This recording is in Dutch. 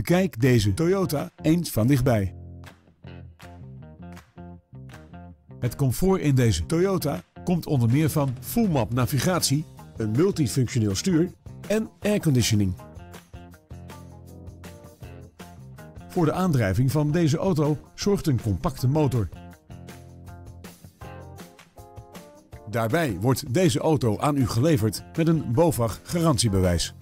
Bekijk deze Toyota eens van dichtbij. Het comfort in deze Toyota komt onder meer van full map navigatie, een multifunctioneel stuur en airconditioning. Voor de aandrijving van deze auto zorgt een compacte motor. Daarbij wordt deze auto aan u geleverd met een BOVAG garantiebewijs.